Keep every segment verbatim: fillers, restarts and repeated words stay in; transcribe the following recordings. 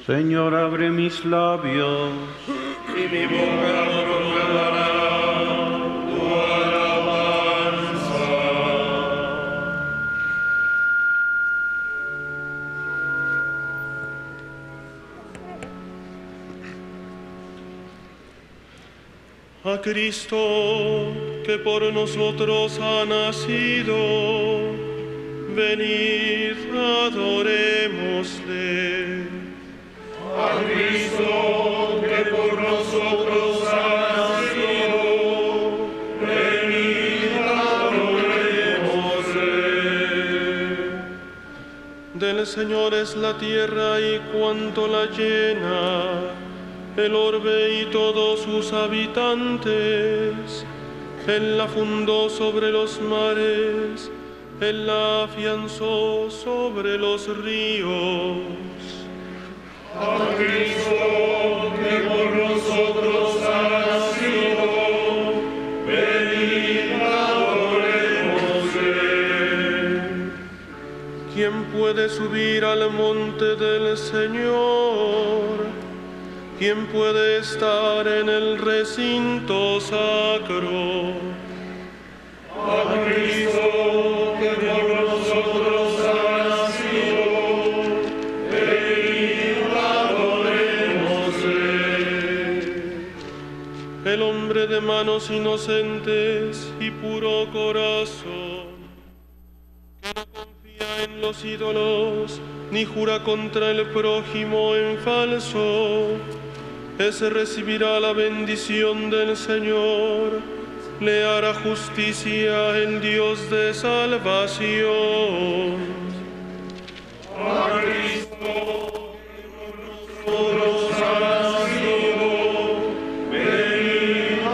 Señor, abre mis labios, y mi boca proclamará tu alabanza. A Cristo, que por nosotros ha nacido, venid, adorémosle. A Cristo, que por nosotros ha nacido, venid, adorémosle. Del Señor es la tierra y cuanto la llena, el orbe y todos sus habitantes. Él la fundó sobre los mares, Él la afianzó sobre los ríos. A Cristo, que por nosotros ha nacido, venid, adorémosle. ¿Quién puede subir al monte del Señor? ¿Quién puede estar en el recinto sacro? A Cristo, que por nosotros ha nacido, venid, adorémosle. El hombre de manos inocentes y puro corazón, que no confía en los ídolos, ni jura contra el prójimo en falso, ese recibirá la bendición del Señor, le hará justicia el Dios de salvación. A Cristo, que por nosotros ha nacido, venid,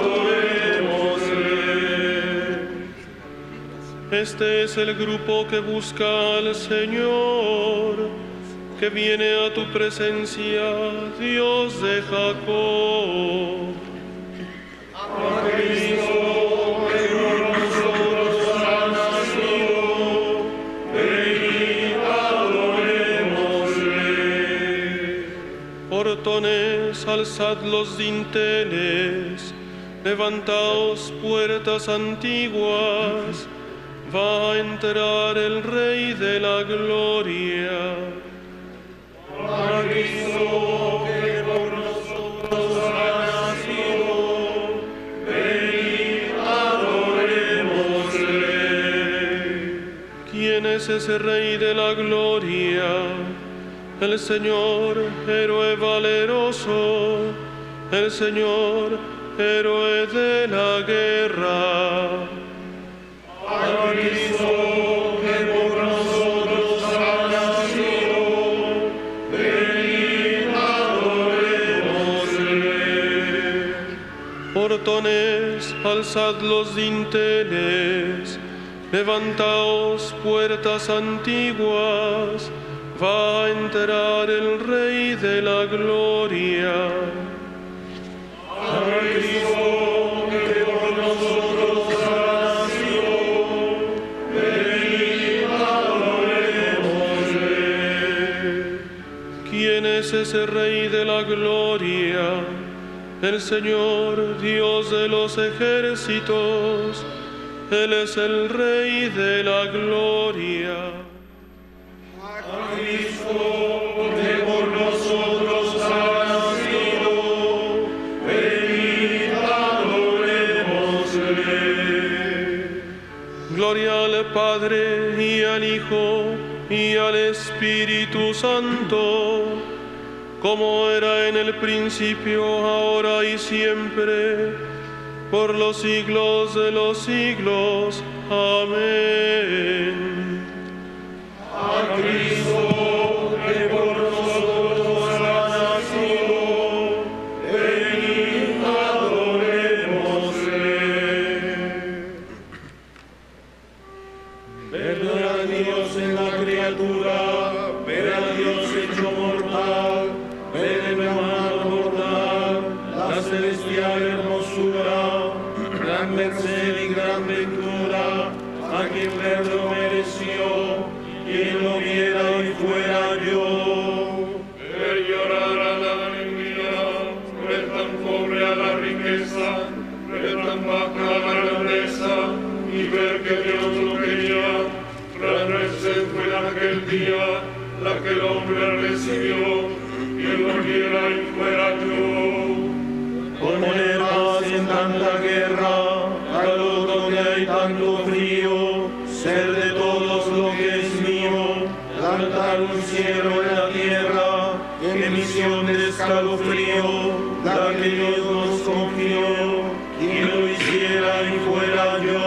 adorémosle. Este es el grupo que busca al Señor, que viene a tu presencia, Dios de Jacob. A Cristo, que por nosotros ha nacido, venid, adorémosle. Portones, alzad los dinteles, levantaos puertas antiguas, va a entrar el Rey de la Gloria. A Cristo, que por nosotros ha nacido, venid, adorémosle. ¿Quién es ese Rey de la Gloria? El Señor, héroe valeroso, el Señor, héroe de la guerra. A Cristo, que por nosotros ha nacido, venid, adorémosle. Portones, alzad los dinteles, levantaos puertas antiguas, va a entrar el Rey de la Gloria. A Cristo, que por nosotros ha nacido, venid, adorémosle. ¿Quién es ese Rey de la Gloria? El Señor, Dios de los ejércitos, Él es el Rey de la Gloria. A Cristo, que por nosotros ha nacido, venid, adorémosle. Gloria al Padre, y al Hijo, y al Espíritu Santo, como era en el principio, ahora y siempre, por los siglos de los siglos. Amén. A Cristo, que por nosotros ha nacido, venid, adorémosle. Ver a Dios en la criatura, ver a Dios hecho mortal, ver en el amado mortal, la celestial hermosura, gran merced y gran ventura, a quien ver lo mereció, quien lo viera y fuera yo. Ver profecía, la que el hombre recibió, quien lo quiera y fuera yo. Poner paz en tanta guerra, calor donde hay tanto frío, ser de todos lo que es mío, plantar un cielo en la tierra, que misión de escalofrío, la que Dios nos confió, quien lo hiciera y fuera yo.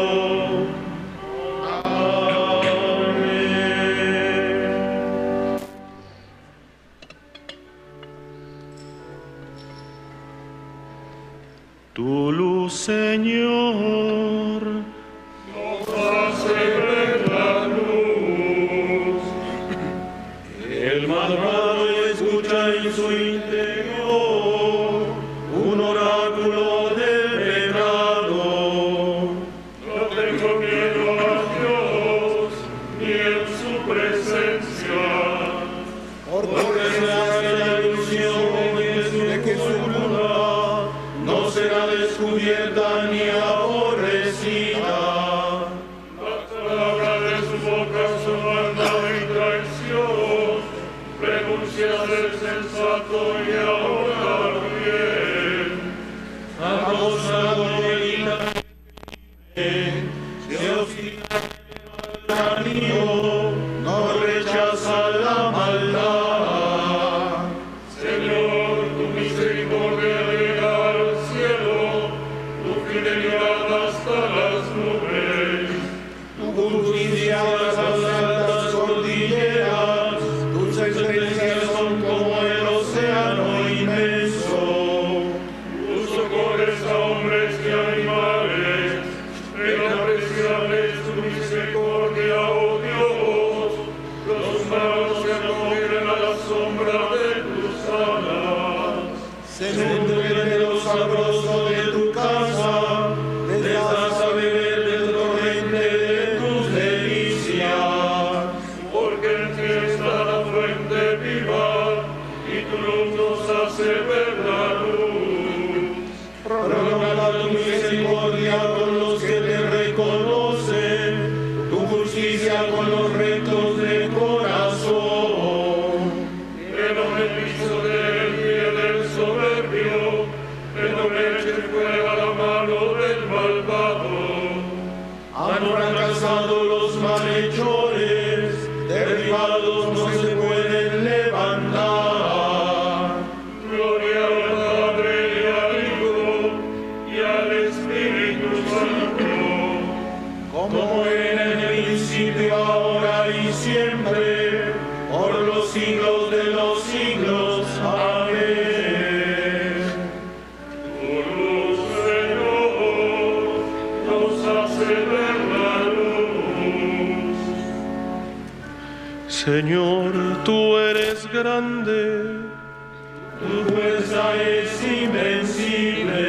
Tu luz, Señor, nos hace ver la luz. El malvado escucha en su interior un oráculo del pecado. No tengo miedo a Dios, ni en su presencia. Porque se hace la ilusión de que su voluntad no será descubierta ni aborrecida. La palabra de su boca son maldad y traición. Renuncia a ser sensato y a obrar bien. Acosado de ira, se obstina al mío, no rechaza la maldad. Señor, tu misericordia llega al cielo, tu fidelidad hasta las nubes. Tu justicia a las altas cordilleras, tus sentencias son como el océano inmenso. Tú socorres a hombres y animales, inapreciable es tu misericordia, oh Dios. Los humanos se acogen a la sombra de tus alas. Se nutre de lo sabroso de tu casa, les das a beber del torrente de tus delicias. Porque en ti está la fuente viva, y tu luz nos hace ver la luz. Prolonga tu misericordia con los que te reconocen, tu justicia con los rectos de corazón. Que no me piso del pie del soberbio, que no me eche fuera la mano del malvado. Han fracasado los malhechores, derribados no se pueden levantar. Gloria al Padre y al Hijo y al Espíritu Santo. Como era en el principio, ahora y siempre, por los siglos de los siglos. Amén. Tu luz, Señor, nos hace ver la luz. Señor, tú eres grande, Tu fuerza es invencible.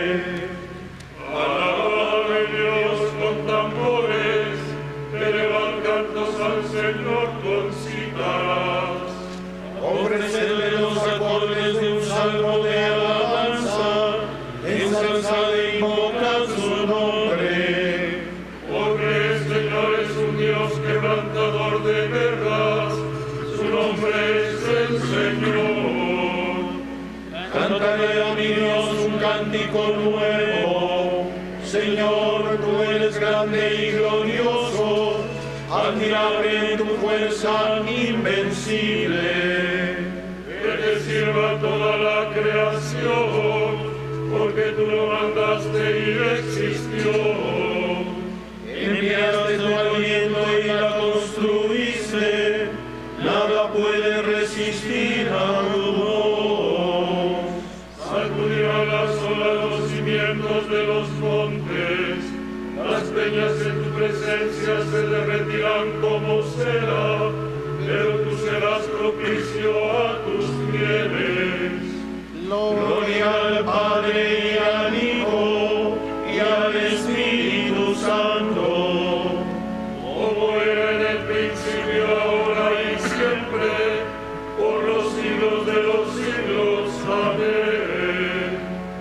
Alabe Dios con tambores, elevad cantos al Señor con cítaras. Ofrecerle los acordes de un salmo de alabanza, ensalzad e invocad su nombre. Porque el Señor es un Dios quebrantador de guerras, su nombre es el Señor. Cantaré a mi Dios un cántico nuevo. Señor, tú eres grande y glorioso, admirable en tu fuerza invencible. Que te sirva toda la creación, porque tú lo mandaste y existió. Enviaste tu aliento y la construiste, nada puede resistir a tu voz. Sacudió a las olas los cimientos de los montes, las peñas en tu presencia se derretirán como cera, pero tú serás propicio a tus fieles. Gloria al Padre y al Hijo y al Espíritu Santo, Como era en el principio, ahora y siempre, por los siglos de los siglos. Amén.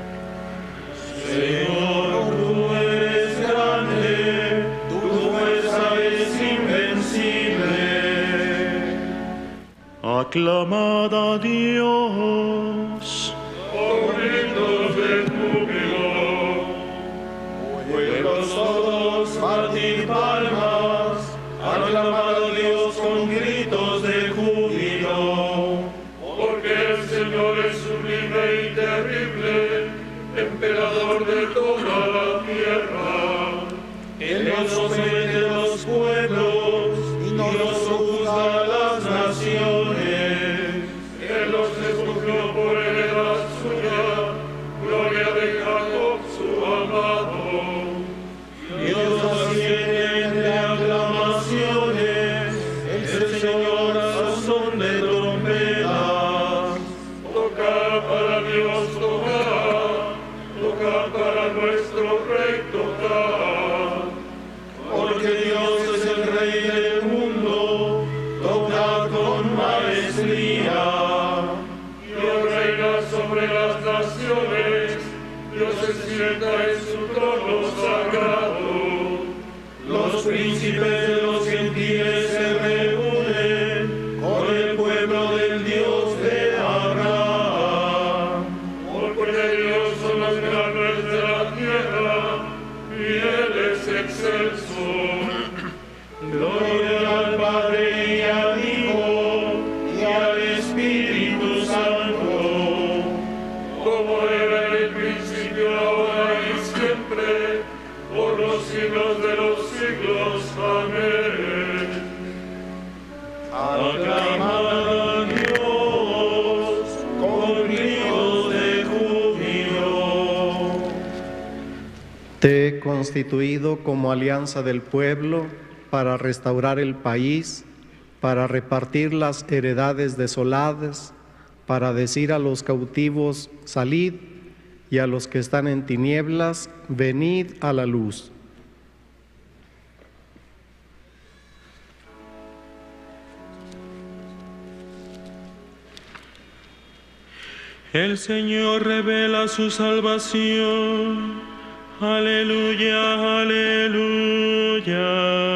Señor, tú eres grande, tu fuerza es invencible. Aclamad a Dios. Con gritos de júbilo, pueblos todos, partid palmas, aclamad a Dios con gritos de júbilo. Porque el Señor es sublime y terrible, emperador de toda la tierra. Él nos somete a los pueblos y nos juzga a las naciones. Él los escogió por heredad suya, gloria de Jacob su amado. Dios asciende de aclamaciones, el Señor a son de trompetas. Toca para Dios, toca, toca para nuestro Rey, toca. Porque Dios es el Rey del mundo, toca con maestría. Dios reina sobre las naciones, Dios se sienta en su trono sagrado. Los príncipes de los gentiles se reúnen con el pueblo del Dios de Abraham. Porque de Dios son los grandes de la tierra, y Él es excelso. Gloria al Padre y al Hijo y al Espíritu Santo, como era en el principio, ahora y siempre, por los siglos de los siglos. Amén. Aclamad a Dios con gritos de júbilo. Te he constituido como alianza del pueblo para restaurar el país, para repartir las heredades desoladas, para decir a los cautivos, salid, y a los que están en tinieblas, venid a la luz. El Señor revela su salvación. Aleluya, aleluya.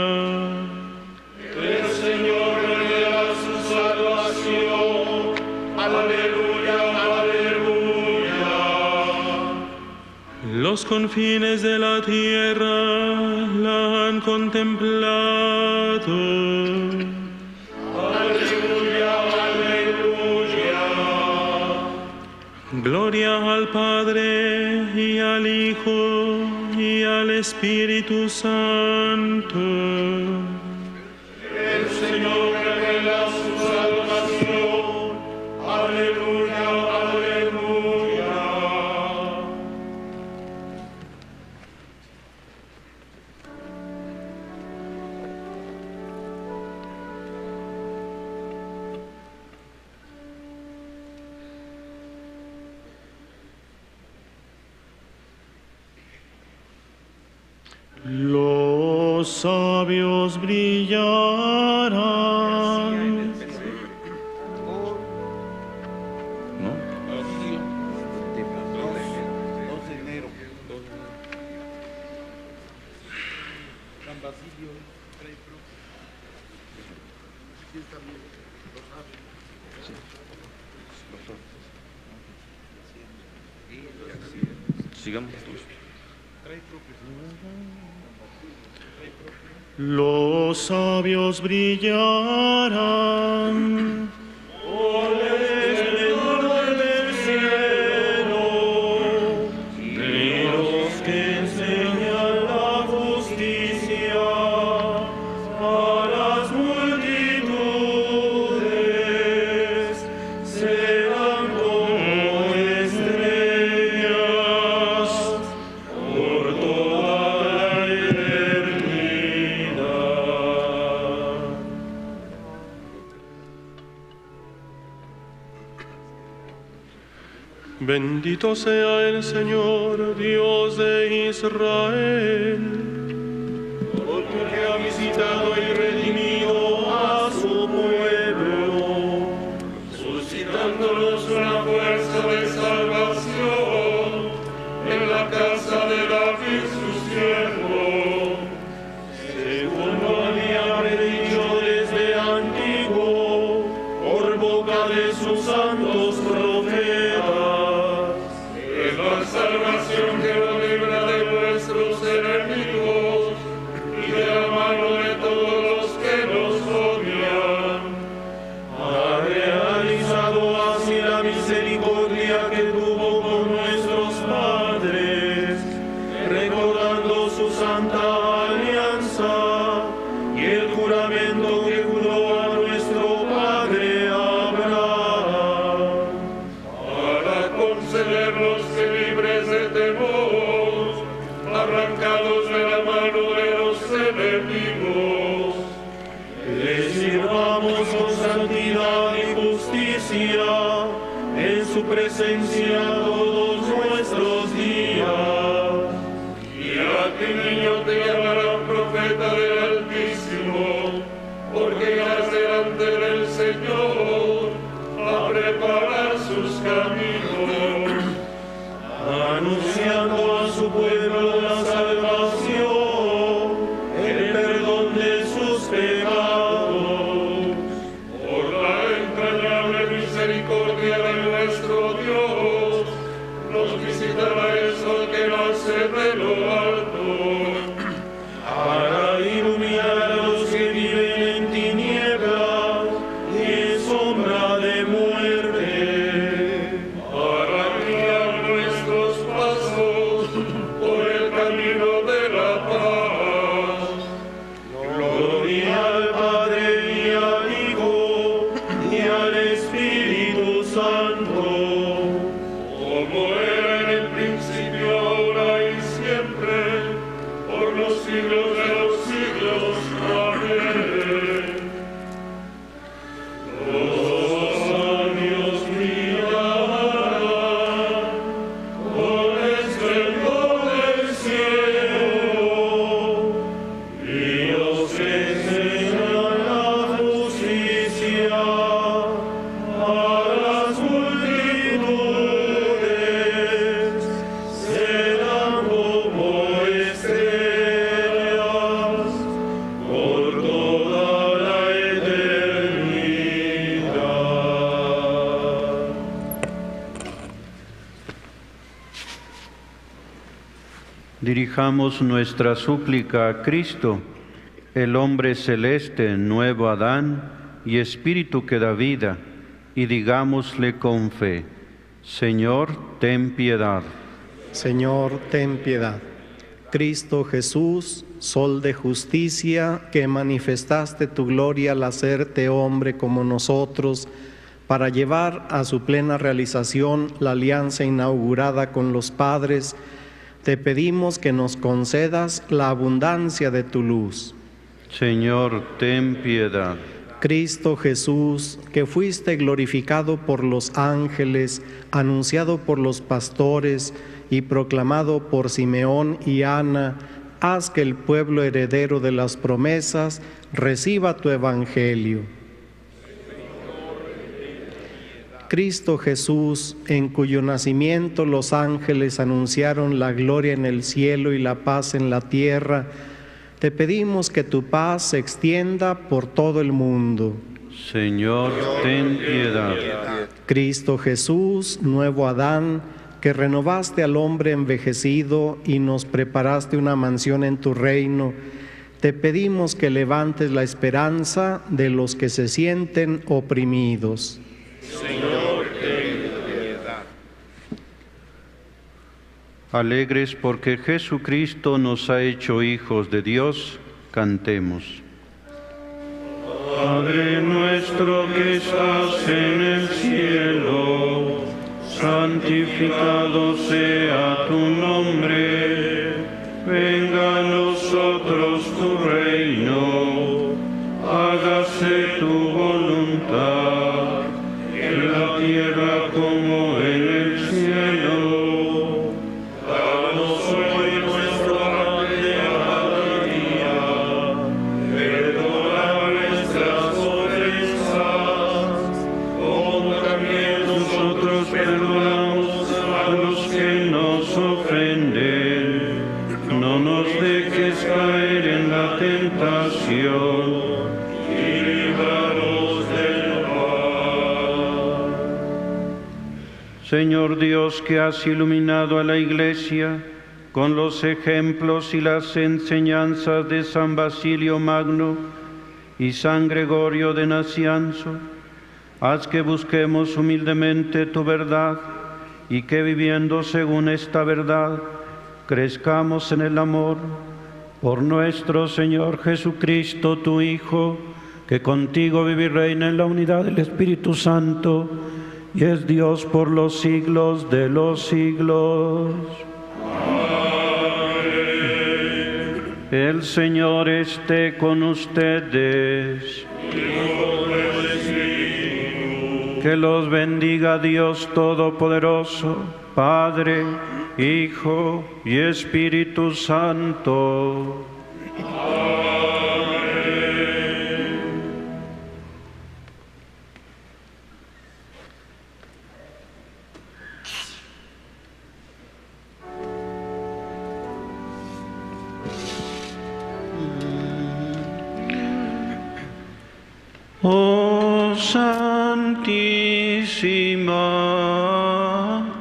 El Señor revela su salvación. Aleluya, aleluya. Los confines de la tierra la han contemplado. Aleluya, aleluya. Gloria al Padre y al Hijo y al Espíritu Santo. El Señor revela su salvación. Aleluya, aleluya. Los sabios brillarán. ¿No? Sigamos. Los sabios brillarán. Alrededor del cielo, de los que enseñan la justicia a las multitudes, serán como estrellas por toda la eternidad. Bendito sea el Señor, Dios de Israel, Porque ha visitado y redimido a su pueblo, suscitándonos una fuerza de salvación en la casa de David su siervo, según lo había predicho desde antiguo, por boca guardando su santa alianza y el juramento que juró a nuestro Padre Abraham, para concedernos que libres de temor, arrancados de la mano de los enemigos, le sirvamos con santidad y justicia en su presencia todos nuestros días. y a ti, niño, te llamarán profeta del Altísimo, porque irás delante del Señor a preparar sus caminos, anunciando a su pueblo la salvación, el perdón de sus pecados. por la entrañable misericordia de nuestro Dios, nos visitará el sol que nace de lo alto, Para iluminar a los que viven en tinieblas y en sombra de muerte, para guiar nuestros pasos por el camino de la paz. gloria al Padre y al Hijo y al Espíritu Santo, Como era en el principio, ahora y siempre, por los siglos de los siglos. Amén. Los años brillarán con esplendor del cielo, y los que enseñan la justicia a las multitudes serán como estrellas por toda la eternidad. Dirijamos nuestra súplica a Cristo, el hombre celeste, nuevo Adán y Espíritu que da vida, y digámosle con fe: Señor, ten piedad. Señor, ten piedad. Cristo Jesús, sol de justicia, que manifestaste tu gloria al hacerte hombre como nosotros, para llevar a su plena realización la alianza inaugurada con los padres, te pedimos que nos concedas la abundancia de tu luz. Señor, ten piedad. Cristo Jesús, que fuiste glorificado por los ángeles, anunciado por los pastores y proclamado por Simeón y Ana, haz que el pueblo heredero de las promesas reciba tu evangelio. Cristo Jesús, en cuyo nacimiento los ángeles anunciaron la gloria en el cielo y la paz en la tierra, te pedimos que tu paz se extienda por todo el mundo. Señor, ten piedad. Cristo Jesús, nuevo Adán, que renovaste al hombre envejecido y nos preparaste una mansión en tu reino, te pedimos que levantes la esperanza de los que se sienten oprimidos. Señor, ten piedad. Alegres porque Jesucristo nos ha hecho hijos de Dios, cantemos. Padre nuestro que estás en el cielo, santificado sea tu nombre, venga a nosotros tu reino, hágase tu voluntad, en la tierra como en el cielo. Danos hoy nuestro pan de cada día, perdona nuestras ofensas, como también nosotros perdonamos a los que nos ofenden. No nos dejes caer en la tentación, y líbranos del mal. Señor Dios, que has iluminado a la Iglesia con los ejemplos y las enseñanzas de San Basilio Magno y San Gregorio de Nacianzo, haz que busquemos humildemente tu verdad y que viviendo según esta verdad crezcamos en el amor por nuestro Señor Jesucristo, tu Hijo, que contigo vive y reina en la unidad del Espíritu Santo, y es Dios por los siglos de los siglos. Amén. El Señor esté con ustedes. Que los bendiga Dios Todopoderoso, Padre, Hijo y Espíritu Santo. Oh Santísima,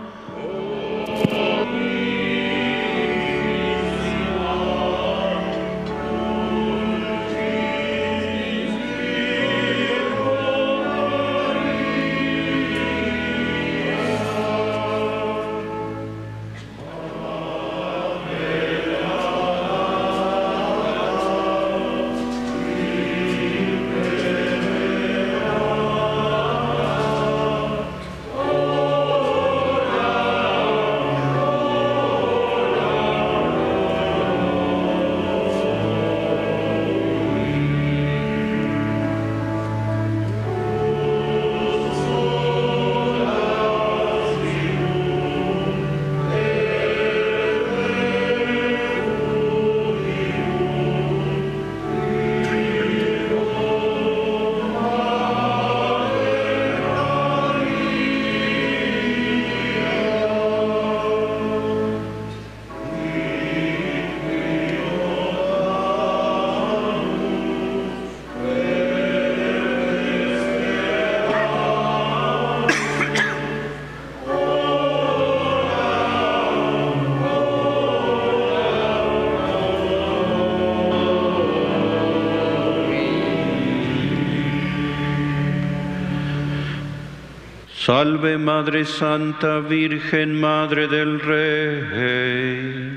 salve Madre Santa, Virgen Madre del Rey.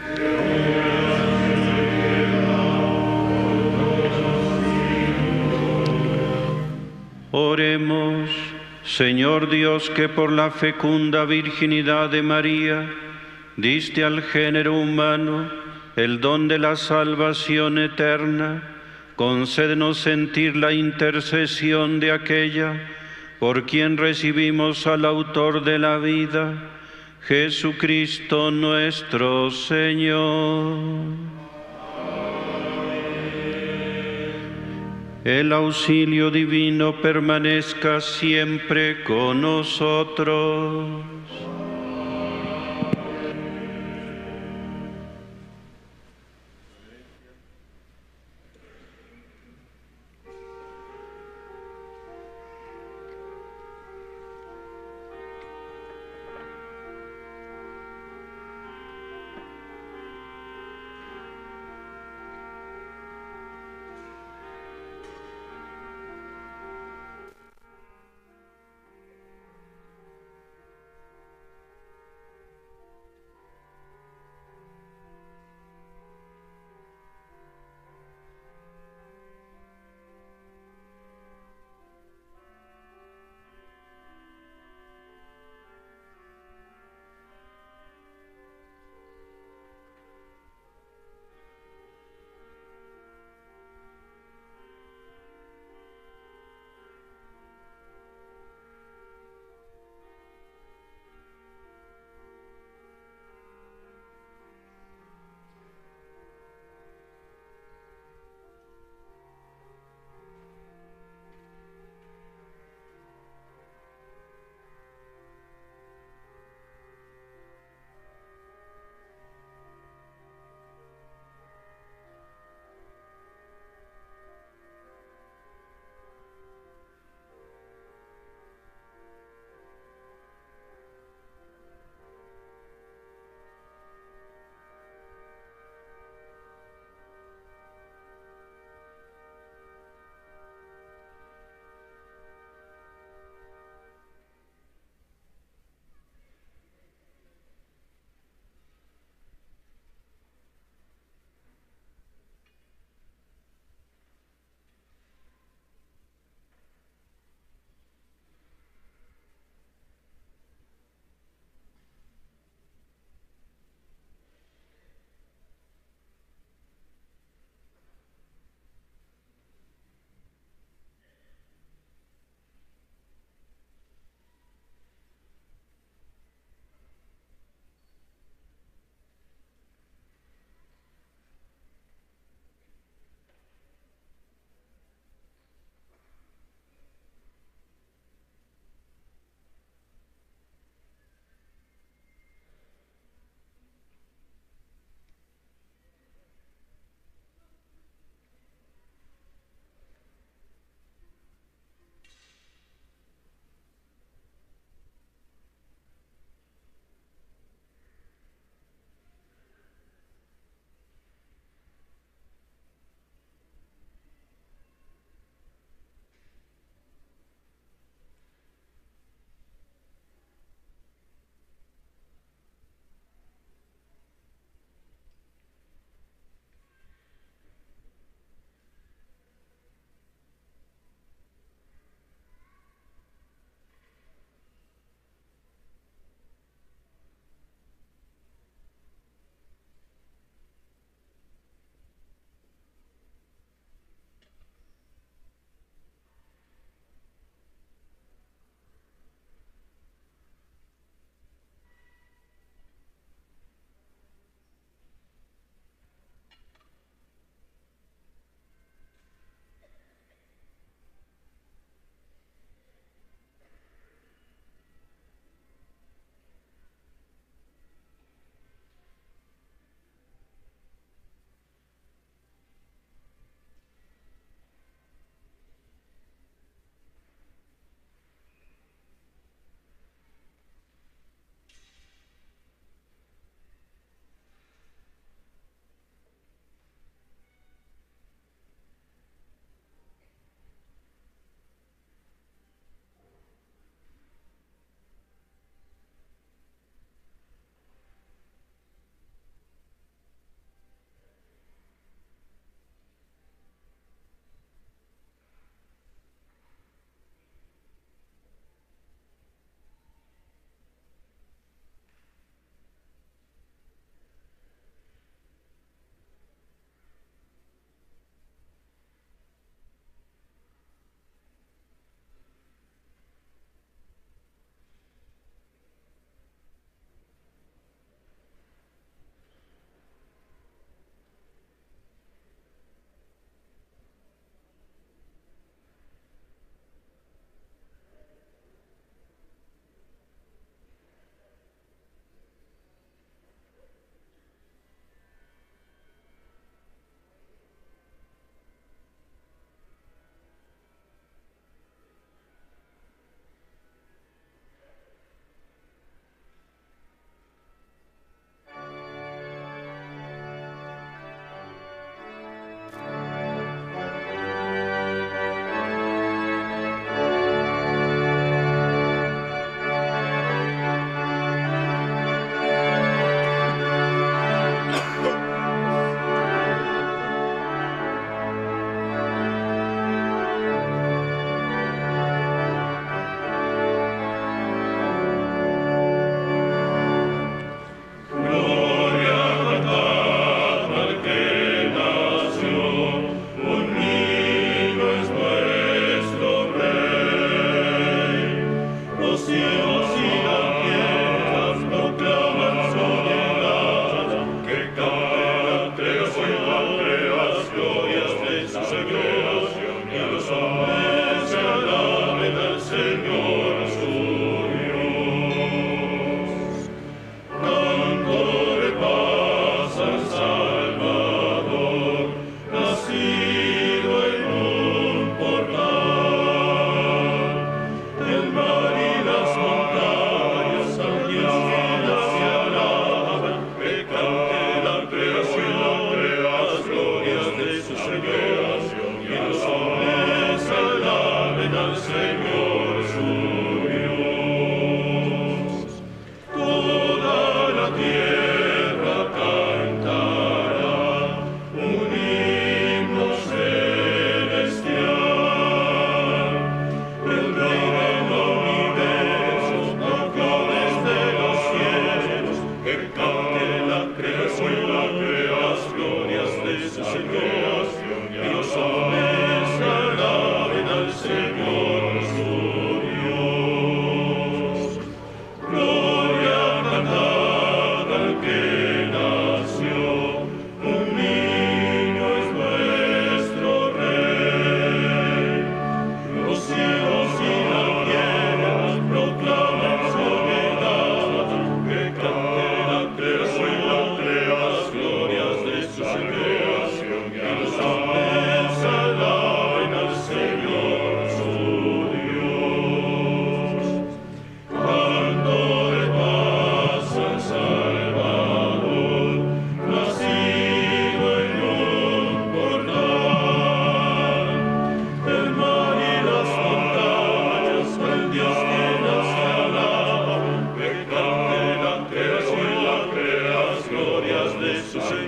Oremos, Señor Dios, que por la fecunda virginidad de María diste al género humano el don de la salvación eterna, concédenos sentir la intercesión de aquella por quien recibimos al autor de la vida, Jesucristo nuestro Señor. El auxilio divino permanezca siempre con nosotros.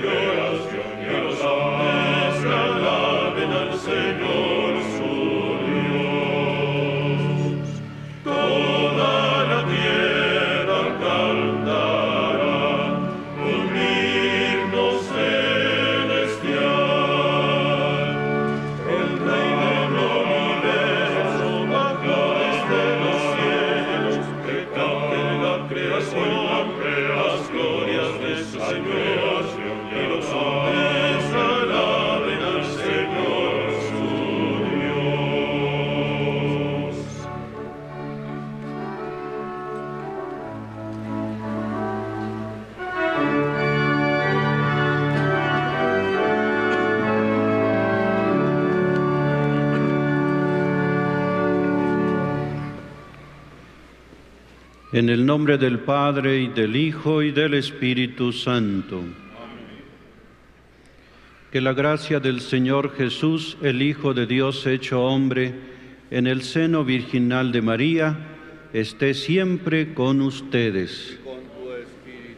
En el nombre del Padre, y del Hijo, y del Espíritu Santo. Amén. Que la gracia del Señor Jesús, el Hijo de Dios hecho hombre, en el seno virginal de María, esté siempre con ustedes. Y con tu espíritu.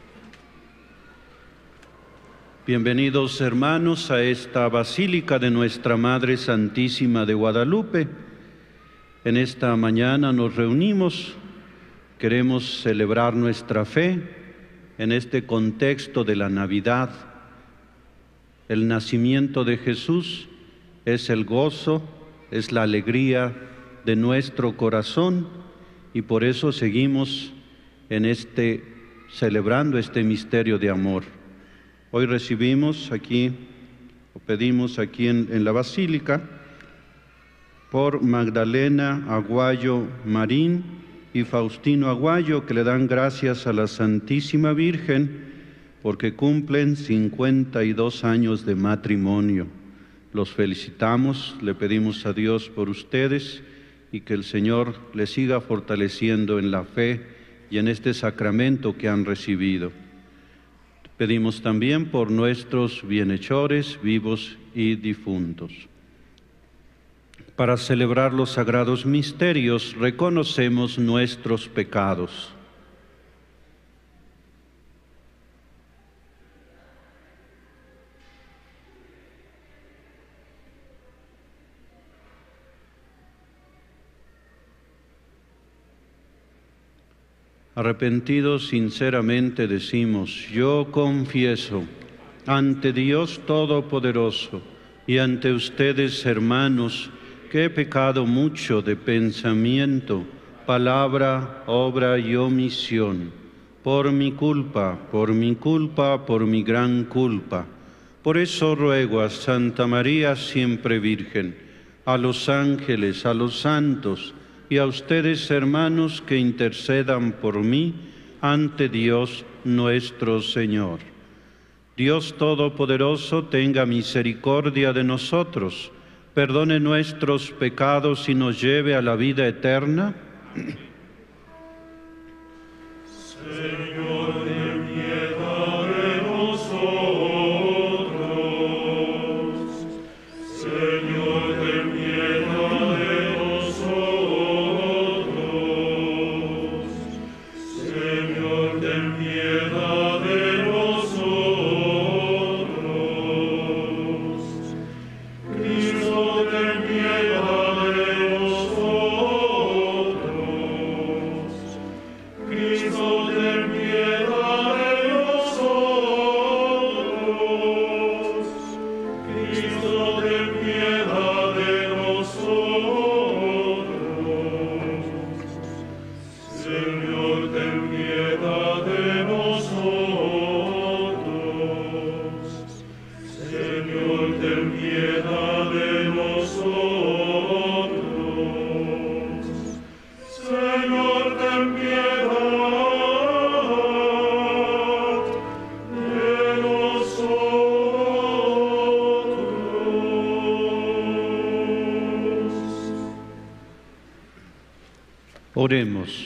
Bienvenidos, hermanos, a esta Basílica de Nuestra Madre Santísima de Guadalupe. En esta mañana nos reunimos. Queremos celebrar nuestra fe en este contexto de la Navidad. El nacimiento de Jesús es el gozo, es la alegría de nuestro corazón, y por eso seguimos en este, celebrando este misterio de amor. Hoy recibimos aquí, o pedimos aquí en, en la Basílica, por Magdalena Aguayo Marín y Faustino Aguayo, que le dan gracias a la Santísima Virgen porque cumplen cincuenta y dos años de matrimonio. Los felicitamos, le pedimos a Dios por ustedes y que el Señor les siga fortaleciendo en la fe y en este sacramento que han recibido. Pedimos también por nuestros bienhechores, vivos y difuntos. Para celebrar los sagrados misterios, reconocemos nuestros pecados. Arrepentidos sinceramente decimos: yo confieso ante Dios Todopoderoso y ante ustedes, hermanos, que he pecado mucho de pensamiento, palabra, obra y omisión, por mi culpa, por mi culpa, por mi gran culpa. Por eso ruego a Santa María siempre Virgen, a los ángeles, a los santos y a ustedes, hermanos, que intercedan por mí ante Dios nuestro Señor. Dios Todopoderoso tenga misericordia de nosotros, perdone nuestros pecados y nos lleve a la vida eterna. Señor, ten piedad de nosotros. Señor, ten piedad de nosotros. Señor, ten piedad de nosotros. Cristo, ten piedad de nosotros. Cristo, ten piedad de nosotros. Cristo, ten piedad de nosotros. Señor, ten piedad de nosotros. Señor, ten piedad de nosotros. Señor, ten piedad de nosotros. Oremos.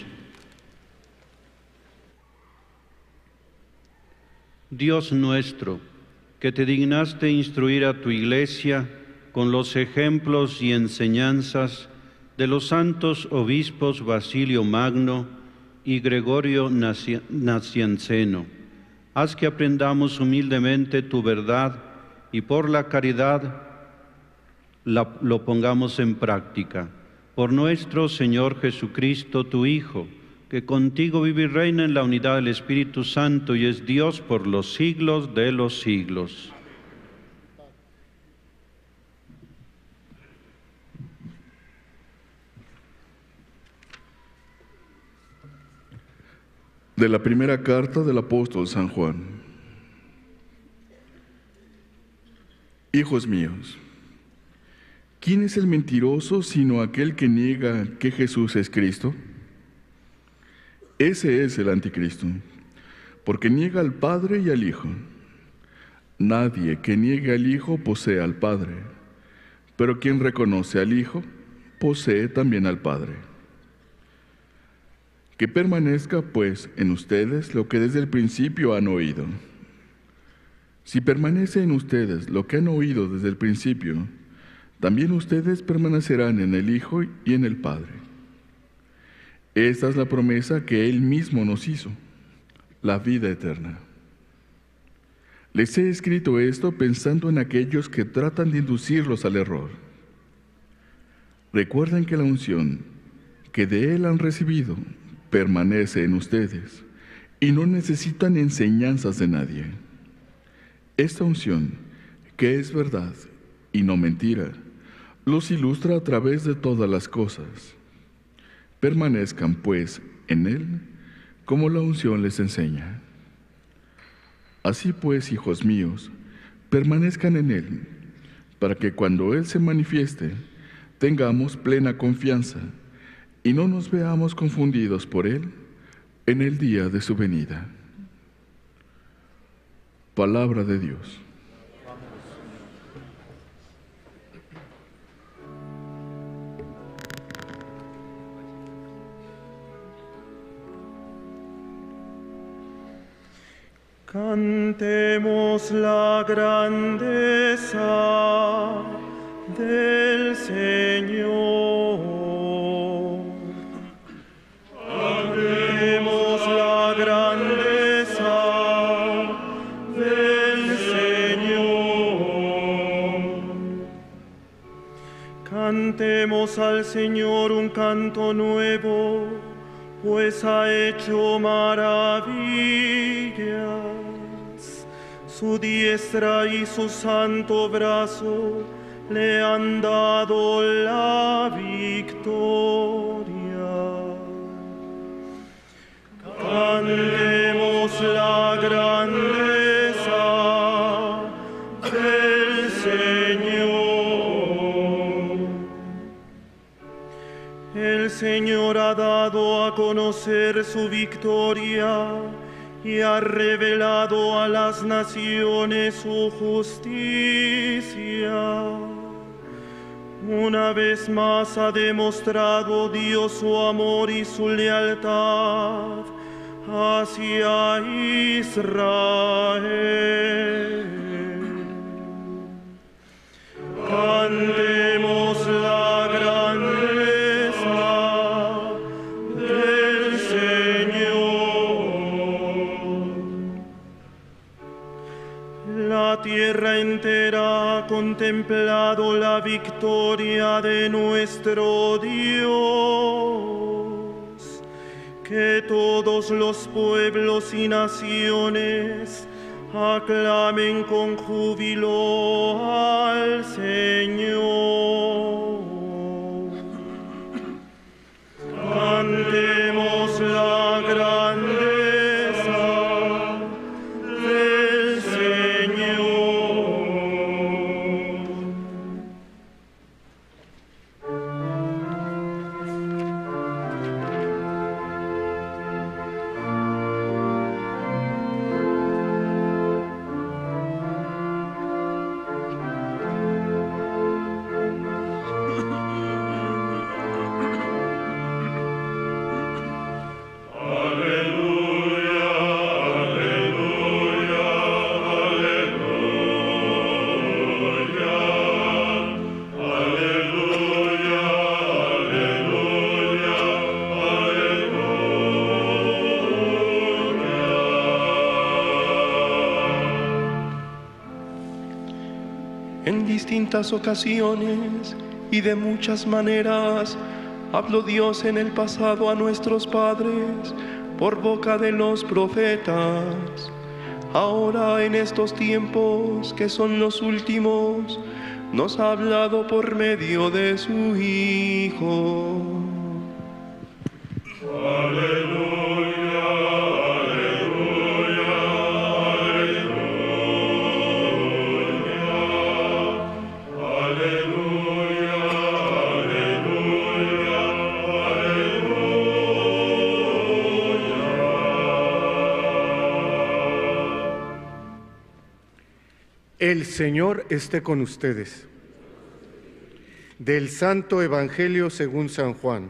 Dios nuestro, que te dignaste instruir a tu Iglesia con los ejemplos y enseñanzas de los santos obispos Basilio Magno y Gregorio Nacianceno, haz que aprendamos humildemente tu verdad y por la caridad la, lo pongamos en práctica. Por nuestro Señor Jesucristo, tu Hijo, que contigo vive y reina en la unidad del Espíritu Santo y es Dios por los siglos de los siglos. De la primera carta del apóstol San Juan. Hijos míos, ¿quién es el mentiroso sino aquel que niega que Jesús es Cristo? Ese es el anticristo, porque niega al Padre y al Hijo. Nadie que niegue al Hijo posee al Padre, pero quien reconoce al Hijo posee también al Padre. Que permanezca, pues, en ustedes lo que desde el principio han oído. Si permanece en ustedes lo que han oído desde el principio, también ustedes permanecerán en el Hijo y en el Padre. Esta es la promesa que Él mismo nos hizo, la vida eterna. Les he escrito esto pensando en aquellos que tratan de inducirlos al error. Recuerden que la unción que de Él han recibido permanece en ustedes y no necesitan enseñanzas de nadie. Esta unción, que es verdad y no mentira, los ilustra a través de todas las cosas. Permanezcan, pues, en Él, como la unción les enseña. Así pues, hijos míos, permanezcan en Él, para que cuando Él se manifieste, tengamos plena confianza y no nos veamos confundidos por Él en el día de su venida. Palabra de Dios. Cantemos la grandeza del Señor. Cantemos la grandeza del Señor. Cantemos al Señor un canto nuevo, pues ha hecho maravillas. Su diestra y su santo brazo le han dado la victoria. Cantemos la grandeza del Señor. El Señor ha dado a conocer su victoria y ha revelado a las naciones su justicia. Una vez más ha demostrado Dios su amor y su lealtad hacia Israel. Cantemos la grandeza del Señor. La tierra entera ha contemplado la victoria de nuestro Dios. Que todos los pueblos y naciones aclamen con júbilo al Señor. Cantemos la grandeza del Señor. En distintas ocasiones y de muchas maneras habló Dios en el pasado a nuestros padres por boca de los profetas. Ahora en estos tiempos que son los últimos, nos ha hablado por medio de su Hijo. Aleluya, aleluya, aleluya, aleluya, aleluya, aleluya. El Señor esté con ustedes. Del Santo Evangelio según San Juan.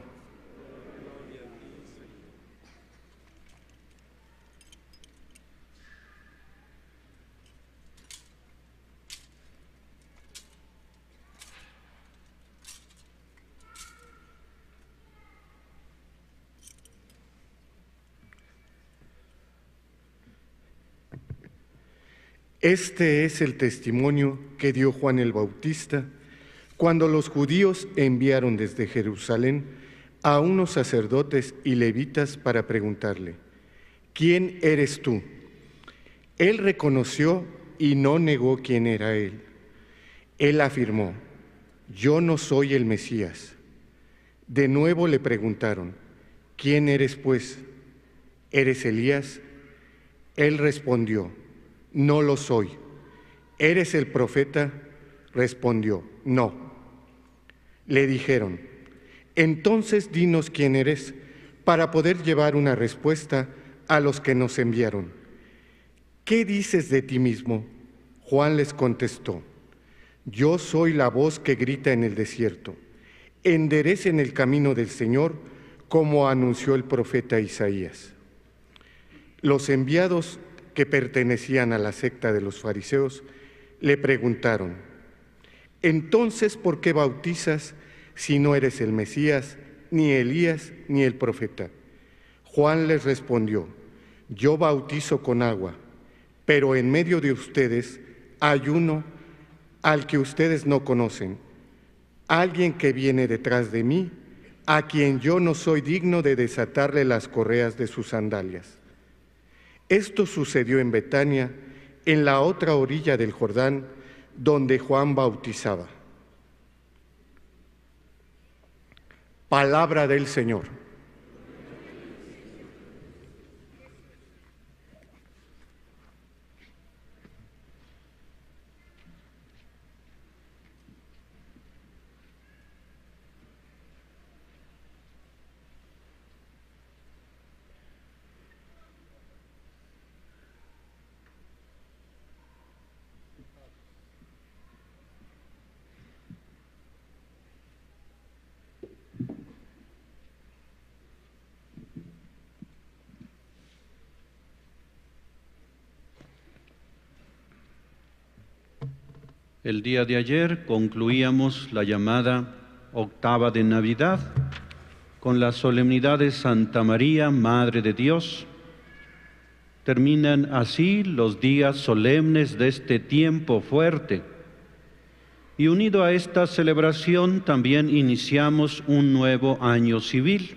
Este es el testimonio que dio Juan el Bautista cuando los judíos enviaron desde Jerusalén a unos sacerdotes y levitas para preguntarle: ¿quién eres tú? Él reconoció y no negó quién era él. Él afirmó: yo no soy el Mesías. De nuevo le preguntaron: ¿quién eres pues? ¿Eres Elías? Él respondió: no lo soy. ¿Eres el profeta? Respondió: no. Le dijeron: entonces dinos quién eres, para poder llevar una respuesta a los que nos enviaron. ¿Qué dices de ti mismo? Juan les contestó: yo soy la voz que grita en el desierto, enderecen el camino del Señor, como anunció el profeta Isaías. Los enviados que pertenecían a la secta de los fariseos le preguntaron: entonces, ¿por qué bautizas si no eres el Mesías, ni Elías, ni el profeta? Juan les respondió: yo bautizo con agua, pero en medio de ustedes hay uno al que ustedes no conocen, alguien que viene detrás de mí, a quien yo no soy digno de desatarle las correas de sus sandalias. Esto sucedió en Betania, en la otra orilla del Jordán, donde Juan bautizaba. Palabra del Señor. El día de ayer concluíamos la llamada octava de Navidad con la solemnidad de Santa María, Madre de Dios. Terminan así los días solemnes de este tiempo fuerte. Y unido a esta celebración también iniciamos un nuevo año civil.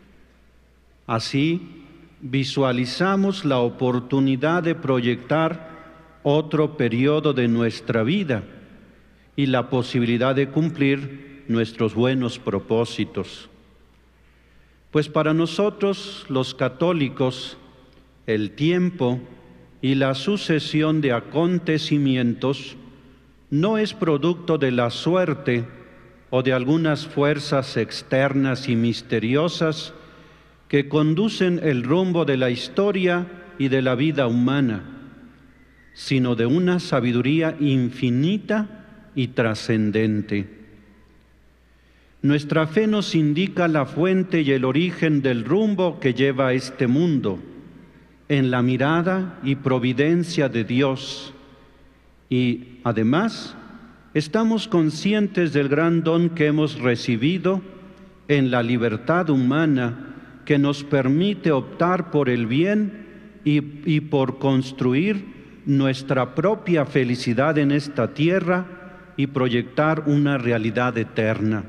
Así visualizamos la oportunidad de proyectar otro periodo de nuestra vida y la posibilidad de cumplir nuestros buenos propósitos. Pues para nosotros, los católicos, el tiempo y la sucesión de acontecimientos no es producto de la suerte o de algunas fuerzas externas y misteriosas que conducen el rumbo de la historia y de la vida humana, sino de una sabiduría infinita y trascendente. Nuestra fe nos indica la fuente y el origen del rumbo que lleva a este mundo, en la mirada y providencia de Dios. Y, además, estamos conscientes del gran don que hemos recibido en la libertad humana que nos permite optar por el bien y, y por construir nuestra propia felicidad en esta tierra y proyectar una realidad eterna.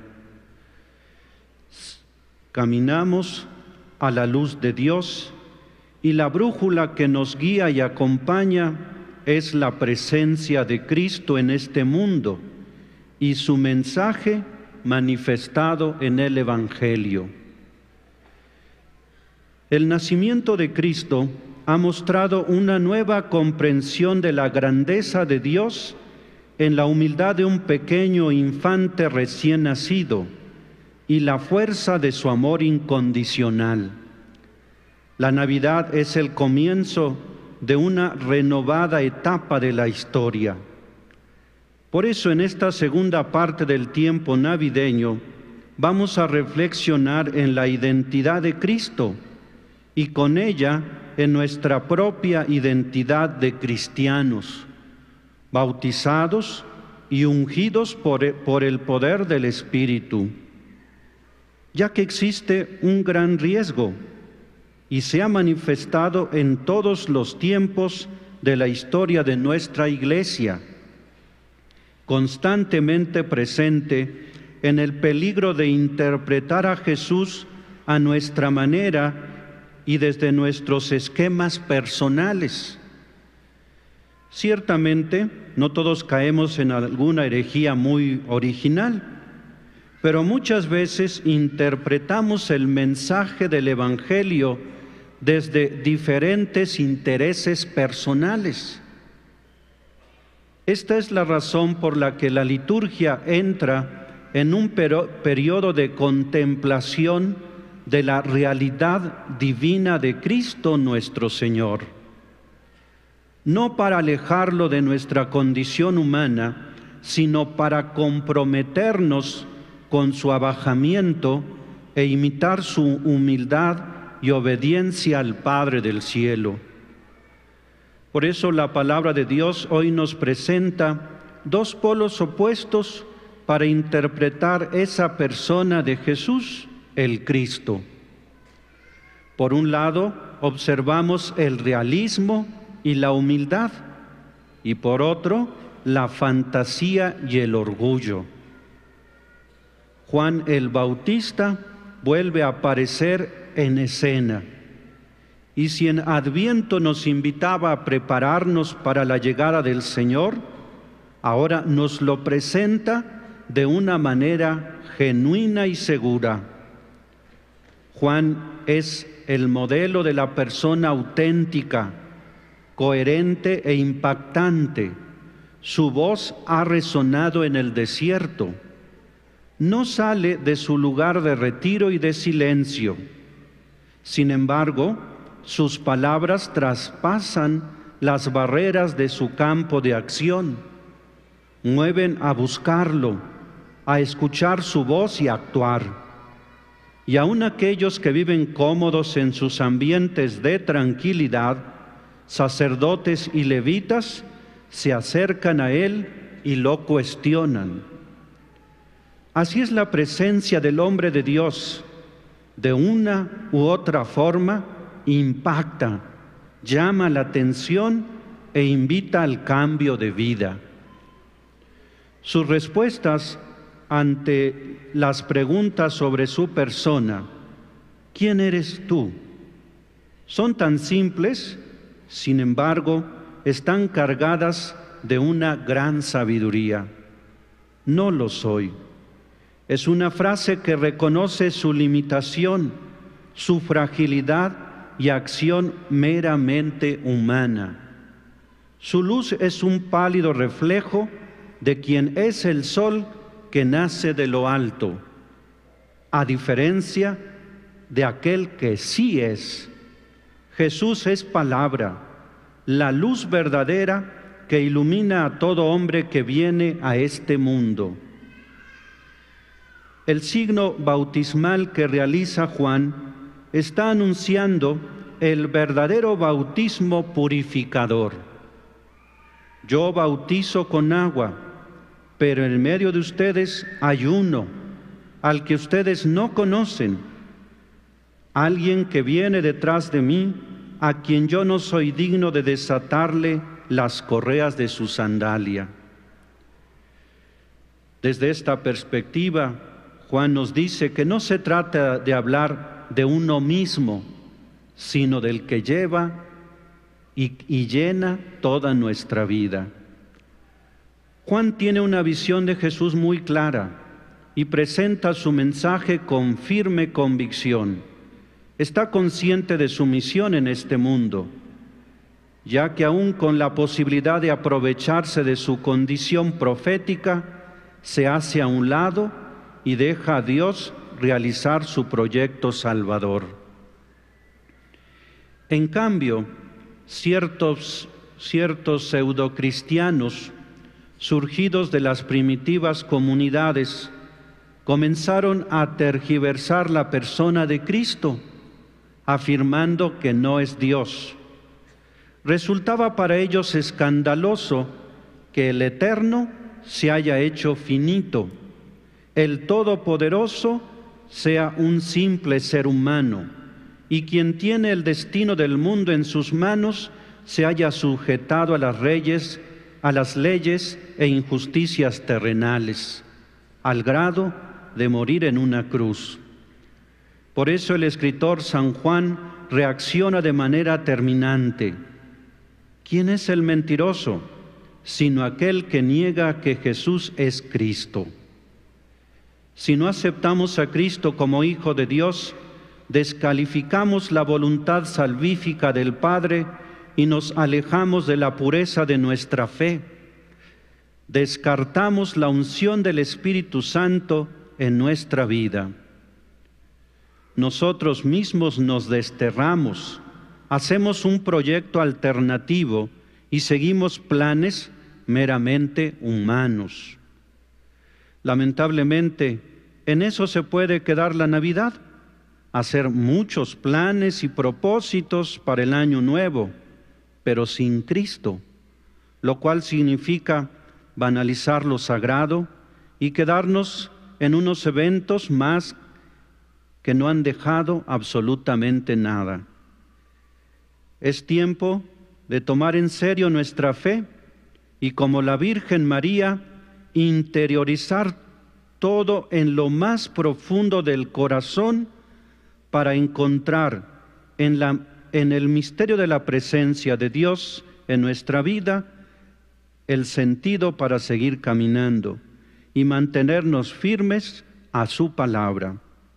Caminamos a la luz de Dios y la brújula que nos guía y acompaña es la presencia de Cristo en este mundo y su mensaje manifestado en el Evangelio. El nacimiento de Cristo ha mostrado una nueva comprensión de la grandeza de Dios en la humildad de un pequeño infante recién nacido y la fuerza de su amor incondicional. La Navidad es el comienzo de una renovada etapa de la historia. Por eso, en esta segunda parte del tiempo navideño, vamos a reflexionar en la identidad de Cristo y con ella en nuestra propia identidad de cristianos, bautizados y ungidos por, por el poder del Espíritu, ya que existe un gran riesgo y se ha manifestado en todos los tiempos de la historia de nuestra Iglesia, constantemente presente en el peligro de interpretar a Jesús a nuestra manera y desde nuestros esquemas personales. Ciertamente, no todos caemos en alguna herejía muy original, pero muchas veces interpretamos el mensaje del Evangelio desde diferentes intereses personales. Esta es la razón por la que la liturgia entra en un periodo de contemplación de la realidad divina de Cristo nuestro Señor. No para alejarlo de nuestra condición humana, sino para comprometernos con su abajamiento e imitar su humildad y obediencia al Padre del cielo. Por eso la palabra de Dios hoy nos presenta dos polos opuestos para interpretar esa persona de Jesús, el Cristo. Por un lado, observamos el realismo y la humildad, y por otro, la fantasía y el orgullo. Juan el Bautista vuelve a aparecer en escena, y si en Adviento nos invitaba a prepararnos para la llegada del Señor, ahora nos lo presenta de una manera genuina y segura. Juan es el modelo de la persona auténtica, coherente e impactante. Su voz ha resonado en el desierto. No sale de su lugar de retiro y de silencio. Sin embargo, sus palabras traspasan las barreras de su campo de acción. Mueven a buscarlo, a escuchar su voz y a actuar. Y aun aquellos que viven cómodos en sus ambientes de tranquilidad, sacerdotes y levitas, se acercan a él y lo cuestionan. Así es la presencia del hombre de Dios. De una u otra forma, impacta, llama la atención e invita al cambio de vida. Sus respuestas ante las preguntas sobre su persona, ¿quién eres tú?, son tan simples, sin embargo, están cargadas de una gran sabiduría. No lo soy. Es una frase que reconoce su limitación, su fragilidad y acción meramente humana. Su luz es un pálido reflejo de quien es el sol que nace de lo alto, a diferencia de aquel que sí es. Jesús es palabra, la luz verdadera que ilumina a todo hombre que viene a este mundo. El signo bautismal que realiza Juan está anunciando el verdadero bautismo purificador. Yo bautizo con agua, pero en medio de ustedes hay uno, al que ustedes no conocen, alguien que viene detrás de mí, a quien yo no soy digno de desatarle las correas de su sandalia. Desde esta perspectiva, Juan nos dice que no se trata de hablar de uno mismo, sino del que lleva y, y llena toda nuestra vida. Juan tiene una visión de Jesús muy clara y presenta su mensaje con firme convicción. Está consciente de su misión en este mundo, ya que aún con la posibilidad de aprovecharse de su condición profética, se hace a un lado y deja a Dios realizar su proyecto salvador. En cambio, ciertos, ciertos pseudocristianos surgidos de las primitivas comunidades comenzaron a tergiversar la persona de Cristo, afirmando que no es Dios. Resultaba para ellos escandaloso que el Eterno se haya hecho finito, el Todopoderoso sea un simple ser humano, y quien tiene el destino del mundo en sus manos se haya sujetado a las leyes, a las leyes e injusticias terrenales, al grado de morir en una cruz. Por eso el escritor San Juan reacciona de manera terminante. ¿Quién es el mentiroso? Sino aquel que niega que Jesús es Cristo. Si no aceptamos a Cristo como Hijo de Dios, descalificamos la voluntad salvífica del Padre y nos alejamos de la pureza de nuestra fe. Descartamos la unción del Espíritu Santo en nuestra vida. Nosotros mismos nos desterramos, hacemos un proyecto alternativo y seguimos planes meramente humanos. Lamentablemente, en eso se puede quedar la Navidad, hacer muchos planes y propósitos para el año nuevo, pero sin Cristo, lo cual significa banalizar lo sagrado y quedarnos en unos eventos más que no han dejado absolutamente nada. Es tiempo de tomar en serio nuestra fe y, como la Virgen María, interiorizar todo en lo más profundo del corazón para encontrar en, la, en el misterio de la presencia de Dios en nuestra vida el sentido para seguir caminando y mantenernos firmes a su palabra.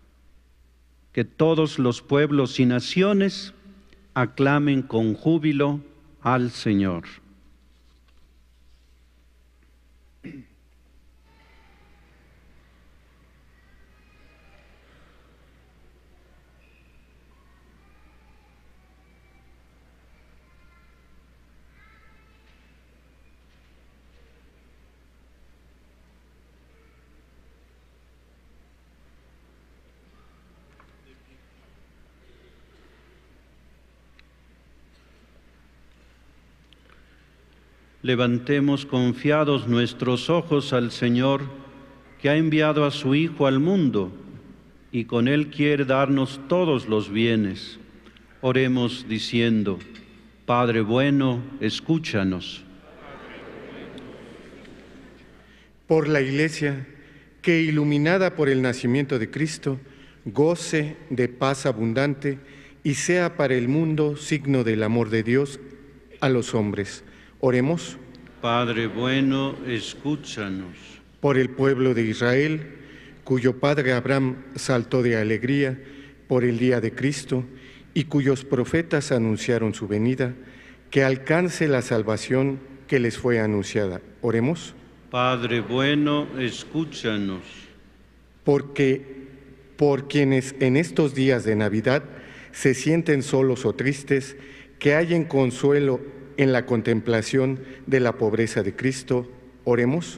Que todos los pueblos y naciones aclamen con júbilo al Señor. Levantemos confiados nuestros ojos al Señor, que ha enviado a su Hijo al mundo y con Él quiere darnos todos los bienes. Oremos diciendo: Padre bueno, escúchanos. Por la Iglesia, que iluminada por el nacimiento de Cristo, goce de paz abundante y sea para el mundo signo del amor de Dios a los hombres. Oremos. Padre bueno, escúchanos. Por el pueblo de Israel, cuyo padre Abraham saltó de alegría por el día de Cristo y cuyos profetas anunciaron su venida, que alcance la salvación que les fue anunciada. Oremos. Padre bueno, escúchanos. Porque por quienes en estos días de Navidad se sienten solos o tristes, que hallen consuelo en la contemplación de la pobreza de Cristo, oremos.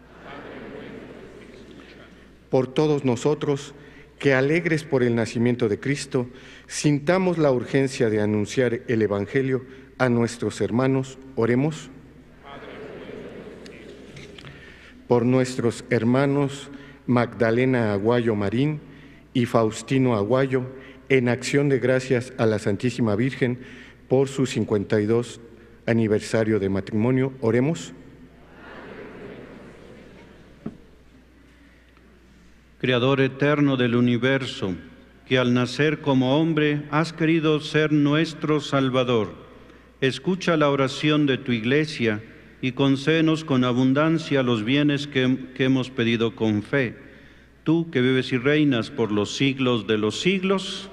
Por todos nosotros, que alegres por el nacimiento de Cristo, sintamos la urgencia de anunciar el Evangelio a nuestros hermanos, oremos. Por nuestros hermanos Magdalena Aguayo Marín y Faustino Aguayo, en acción de gracias a la Santísima Virgen por su cincuenta y dos aniversario de matrimonio, oremos. Creador eterno del universo, que al nacer como hombre has querido ser nuestro Salvador, escucha la oración de tu Iglesia y concédenos con abundancia los bienes que, que hemos pedido con fe. Tú que vives y reinas por los siglos de los siglos.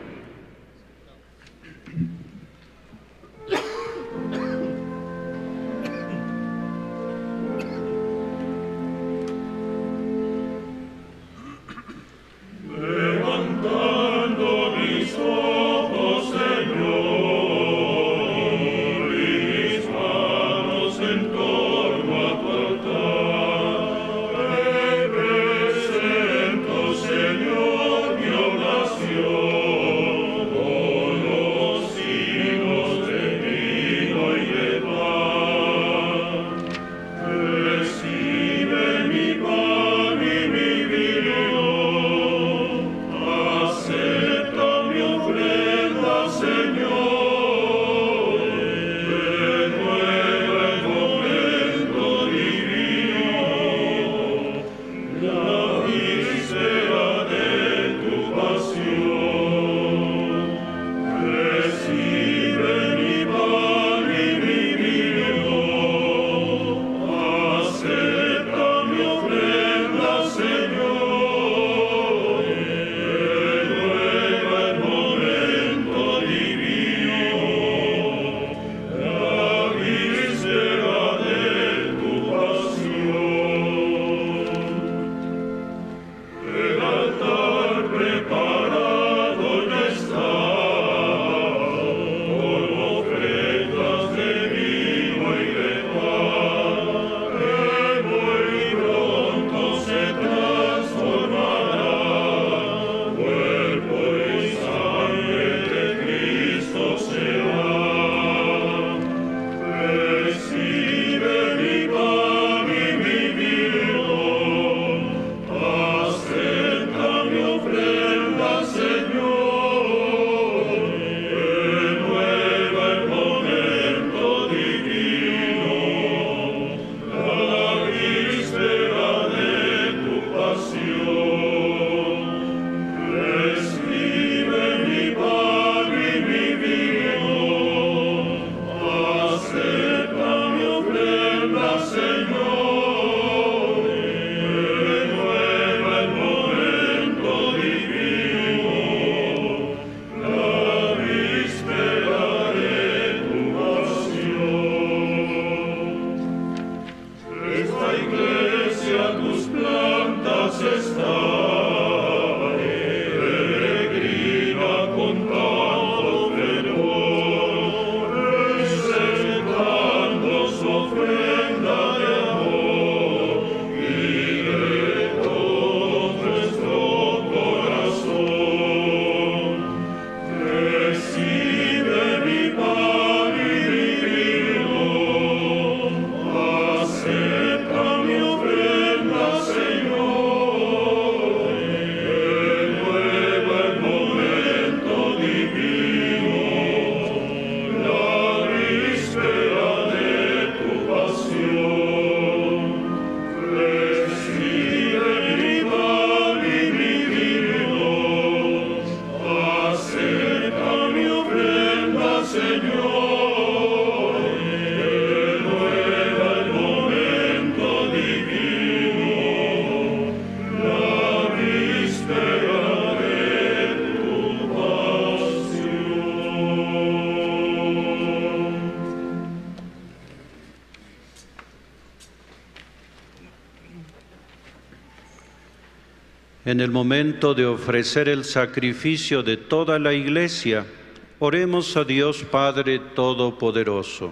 En el momento de ofrecer el sacrificio de toda la Iglesia, oremos a Dios Padre Todopoderoso.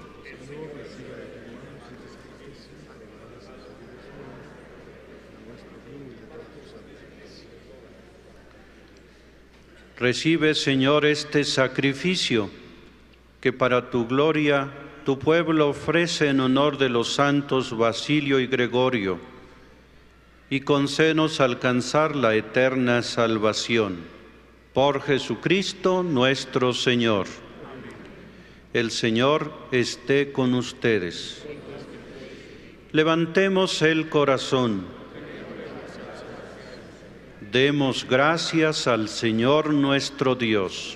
Recibe, Señor, este sacrificio que para tu gloria tu pueblo ofrece en honor de los santos Basilio y Gregorio, y concédenos alcanzar la eterna salvación. Por Jesucristo nuestro Señor. El Señor esté con ustedes. Levantemos el corazón. Demos gracias al Señor nuestro Dios.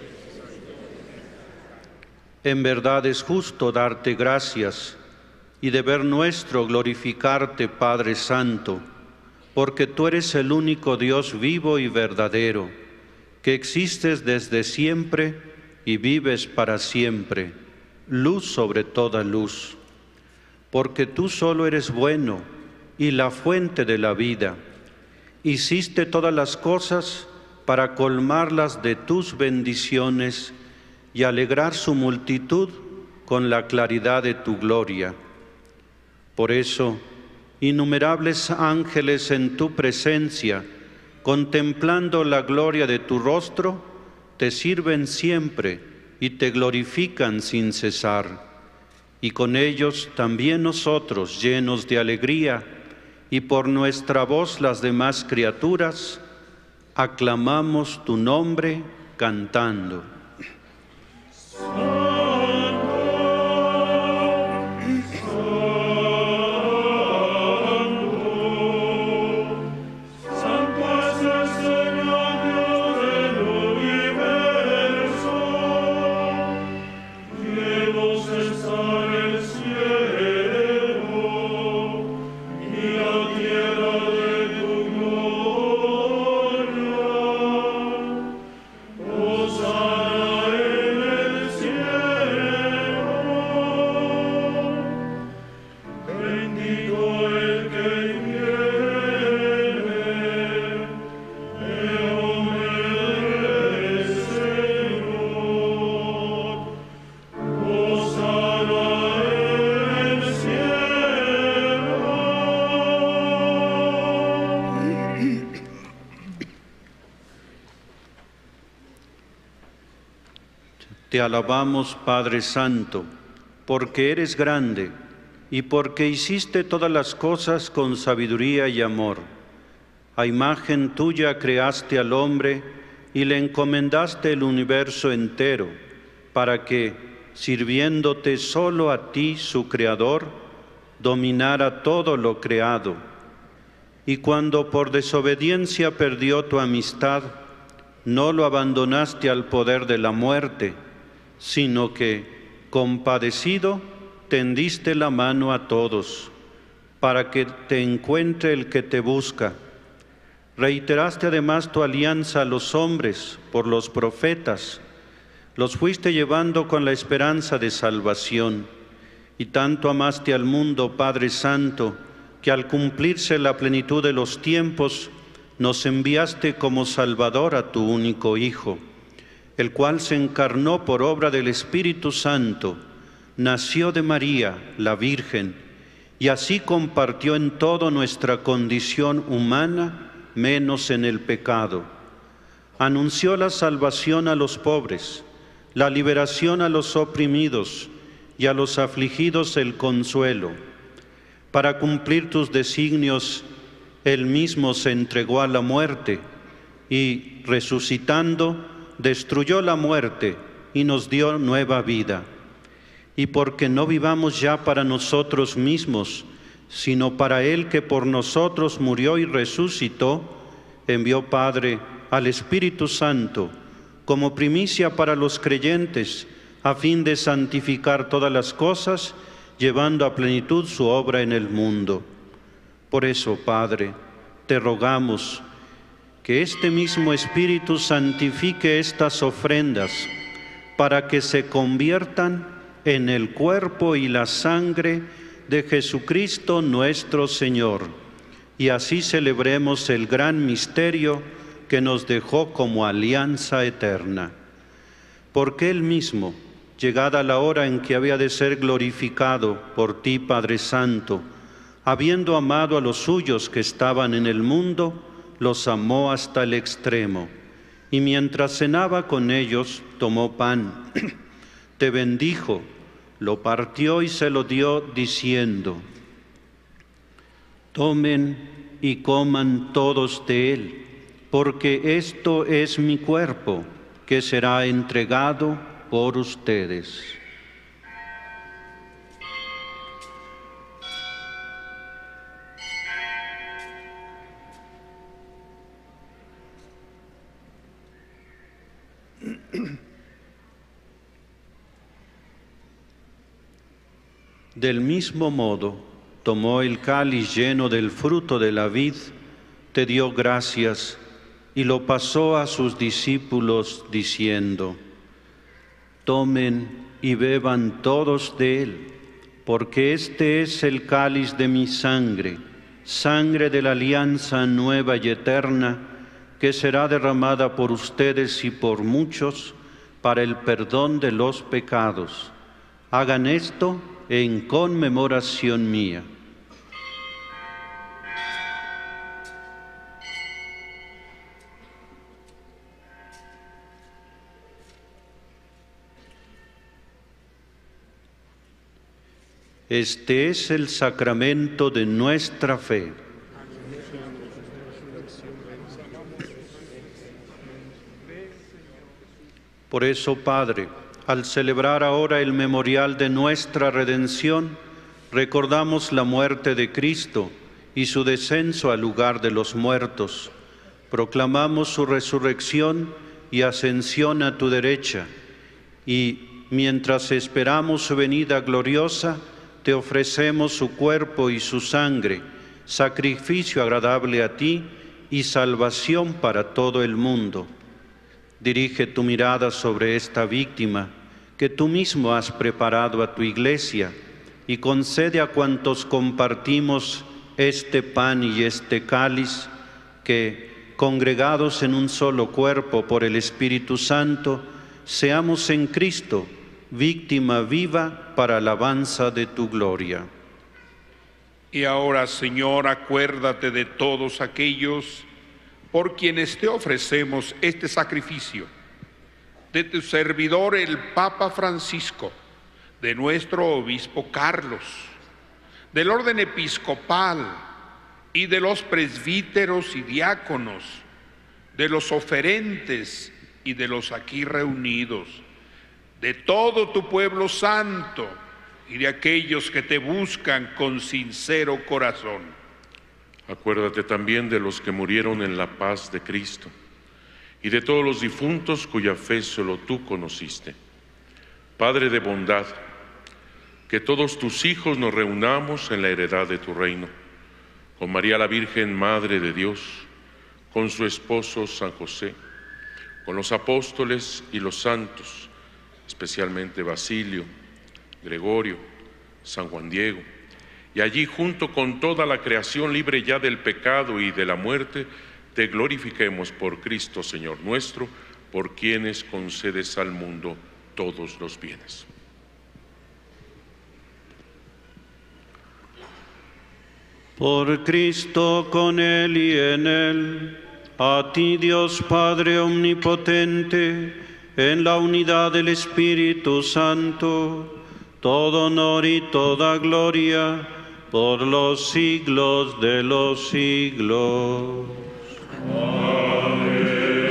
En verdad es justo darte gracias y deber nuestro glorificarte, Padre Santo, porque tú eres el único Dios vivo y verdadero, que existes desde siempre y vives para siempre, luz sobre toda luz. Porque tú solo eres bueno y la fuente de la vida. Hiciste todas las cosas para colmarlas de tus bendiciones y alegrar su multitud con la claridad de tu gloria. Por eso, innumerables ángeles en tu presencia, contemplando la gloria de tu rostro, te sirven siempre y te glorifican sin cesar. Y con ellos también nosotros, llenos de alegría, y por nuestra voz las demás criaturas, aclamamos tu nombre cantando. Te alabamos, Padre Santo, porque eres grande y porque hiciste todas las cosas con sabiduría y amor. A imagen tuya creaste al hombre y le encomendaste el universo entero, para que, sirviéndote solo a ti, su Creador, dominara todo lo creado. Y cuando por desobediencia perdió tu amistad, no lo abandonaste al poder de la muerte, sino que, compadecido, tendiste la mano a todos, para que te encuentre el que te busca. Reiteraste además tu alianza a los hombres por los profetas, los fuiste llevando con la esperanza de salvación, y tanto amaste al mundo, Padre Santo, que al cumplirse la plenitud de los tiempos, nos enviaste como Salvador a tu único Hijo, el cual se encarnó por obra del Espíritu Santo, nació de María, la Virgen, y así compartió en todo nuestra condición humana, menos en el pecado. Anunció la salvación a los pobres, la liberación a los oprimidos y a los afligidos el consuelo. Para cumplir tus designios, Él mismo se entregó a la muerte y, resucitando, destruyó la muerte y nos dio nueva vida. Y porque no vivamos ya para nosotros mismos, sino para Él que por nosotros murió y resucitó, envió, Padre, al Espíritu Santo, como primicia para los creyentes, a fin de santificar todas las cosas, llevando a plenitud su obra en el mundo. Por eso, Padre, te rogamos que este mismo Espíritu santifique estas ofrendas para que se conviertan en el cuerpo y la sangre de Jesucristo nuestro Señor, y así celebremos el gran misterio que nos dejó como alianza eterna. Porque Él mismo, llegada la hora en que había de ser glorificado por ti, Padre Santo, habiendo amado a los suyos que estaban en el mundo, los amó hasta el extremo, y mientras cenaba con ellos, tomó pan, te bendijo, lo partió y se lo dio, diciendo: tomen y coman todos de él, porque esto es mi cuerpo, que será entregado por ustedes. Del mismo modo, tomó el cáliz lleno del fruto de la vid, te dio gracias y lo pasó a sus discípulos diciendo: tomen y beban todos de él, porque este es el cáliz de mi sangre, sangre de la alianza nueva y eterna, que será derramada por ustedes y por muchos para el perdón de los pecados. Hagan esto en conmemoración mía. Este es el sacramento de nuestra fe. Por eso, Padre, al celebrar ahora el memorial de nuestra redención, recordamos la muerte de Cristo y su descenso al lugar de los muertos. Proclamamos su resurrección y ascensión a tu derecha, y mientras esperamos su venida gloriosa, te ofrecemos su cuerpo y su sangre, sacrificio agradable a ti y salvación para todo el mundo. Dirige tu mirada sobre esta víctima que tú mismo has preparado a tu iglesia y concede a cuantos compartimos este pan y este cáliz que, congregados en un solo cuerpo por el Espíritu Santo, seamos en Cristo víctima viva para alabanza de tu gloria. Y ahora, Señor, acuérdate de todos aquellos por quienes te ofrecemos este sacrificio, de tu servidor el Papa Francisco, de nuestro obispo Carlos, del orden episcopal y de los presbíteros y diáconos, de los oferentes y de los aquí reunidos, de todo tu pueblo santo y de aquellos que te buscan con sincero corazón. Acuérdate también de los que murieron en la paz de Cristo y de todos los difuntos cuya fe solo tú conociste. Padre de bondad, que todos tus hijos nos reunamos en la heredad de tu reino, con María la Virgen, Madre de Dios, con su esposo San José, con los apóstoles y los santos, especialmente Basilio, Gregorio, San Juan Diego, y allí junto con toda la creación libre ya del pecado y de la muerte, te glorifiquemos por Cristo Señor nuestro, por quienes concedes al mundo todos los bienes. Por Cristo, con Él y en Él, a ti Dios Padre omnipotente, en la unidad del Espíritu Santo, todo honor y toda gloria por los siglos de los siglos. Amén.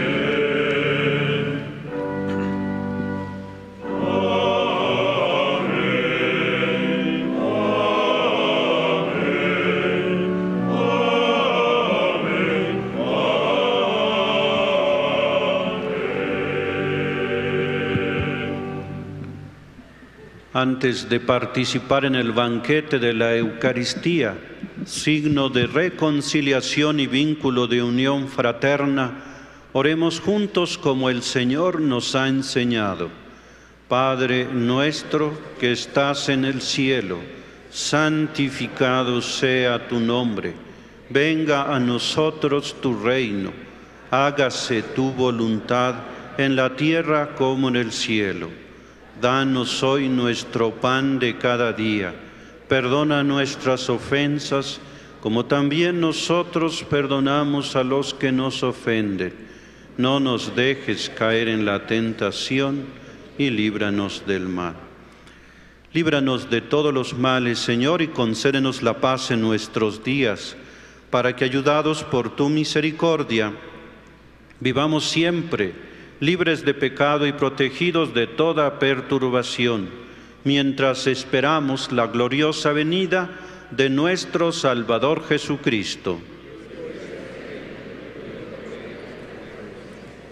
Antes de participar en el banquete de la Eucaristía, signo de reconciliación y vínculo de unión fraterna, oremos juntos como el Señor nos ha enseñado. Padre nuestro que estás en el cielo, santificado sea tu nombre. Venga a nosotros tu reino. Hágase tu voluntad en la tierra como en el cielo. Danos hoy nuestro pan de cada día. Perdona nuestras ofensas, como también nosotros perdonamos a los que nos ofenden. No nos dejes caer en la tentación y líbranos del mal. Líbranos de todos los males, Señor, y concédenos la paz en nuestros días, para que, ayudados por tu misericordia, vivamos siempre libres de pecado y protegidos de toda perturbación, mientras esperamos la gloriosa venida de nuestro Salvador Jesucristo.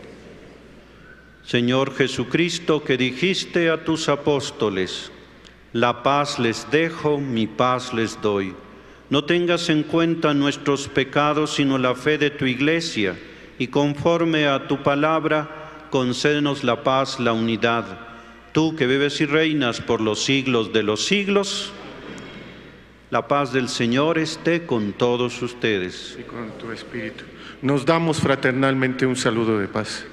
Señor Jesucristo, que dijiste a tus apóstoles: La paz les dejo, mi paz les doy. No tengas en cuenta nuestros pecados, sino la fe de tu Iglesia, y conforme a tu palabra, concédenos la paz, la unidad. Tú que vives y reinas por los siglos de los siglos, la paz del Señor esté con todos ustedes. Y con tu espíritu. Nos damos fraternalmente un saludo de paz.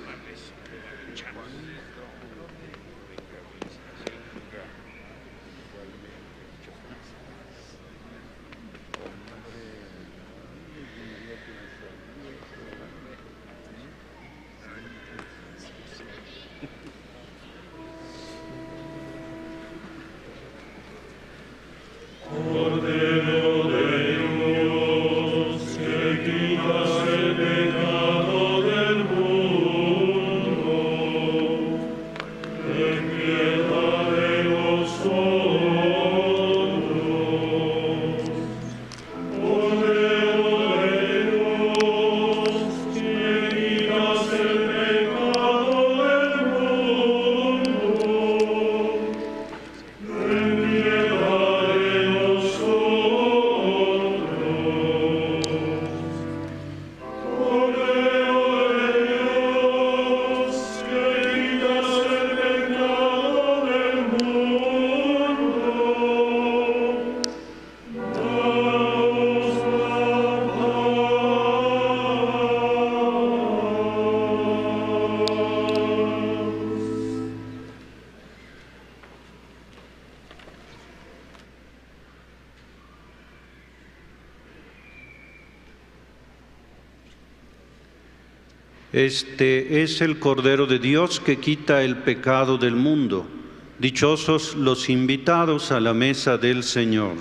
Este es el Cordero de Dios que quita el pecado del mundo. Dichosos los invitados a la mesa del Señor.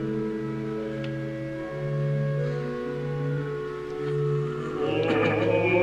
Oh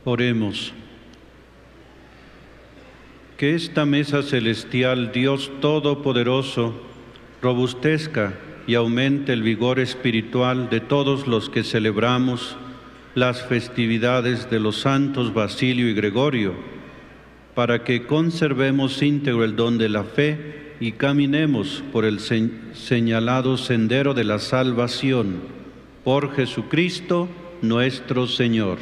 Oremos. Que esta mesa celestial, Dios Todopoderoso, robustezca y aumente el vigor espiritual de todos los que celebramos las festividades de los santos Basilio y Gregorio, para que conservemos íntegro el don de la fe y caminemos por el señalado sendero de la salvación. Por Jesucristo nuestro Señor.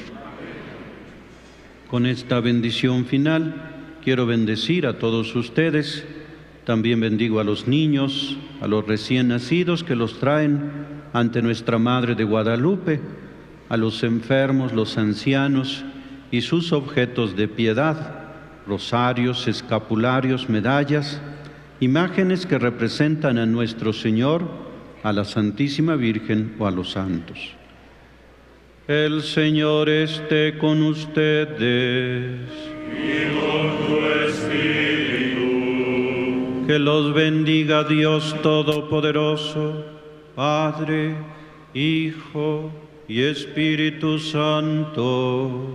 Con esta bendición final, quiero bendecir a todos ustedes. También bendigo a los niños, a los recién nacidos que los traen ante nuestra Madre de Guadalupe, a los enfermos, los ancianos y sus objetos de piedad, rosarios, escapularios, medallas, imágenes que representan a nuestro Señor, a la Santísima Virgen o a los santos. El Señor esté con ustedes. Y con tu espíritu. Que los bendiga Dios Todopoderoso, Padre, Hijo y Espíritu Santo.